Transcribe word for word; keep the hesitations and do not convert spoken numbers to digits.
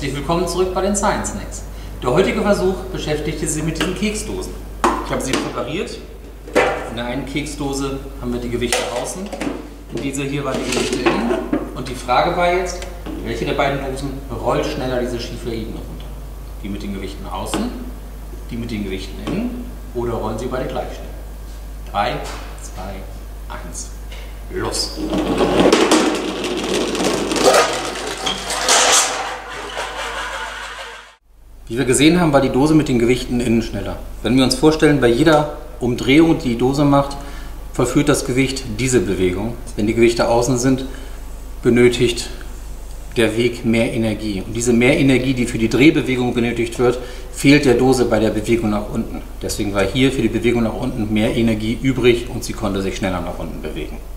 Herzlich willkommen zurück bei den Science Snacks. Der heutige Versuch beschäftigte sich mit diesen Keksdosen. Ich habe sie präpariert. In der einen Keksdose haben wir die Gewichte außen, in dieser hier waren die Gewichte innen. Und die Frage war jetzt, welche der beiden Dosen rollt schneller diese schiefe Ebene runter? Die mit den Gewichten außen, die mit den Gewichten innen oder rollen sie beide gleich schnell? drei, zwei, eins, los! Wie wir gesehen haben, war die Dose mit den Gewichten innen schneller. Wenn wir uns vorstellen, bei jeder Umdrehung, die die Dose macht, vollführt das Gewicht diese Bewegung. Wenn die Gewichte außen sind, benötigt der Weg mehr Energie. Und diese mehr Energie, die für die Drehbewegung benötigt wird, fehlt der Dose bei der Bewegung nach unten. Deswegen war hier für die Bewegung nach unten mehr Energie übrig und sie konnte sich schneller nach unten bewegen.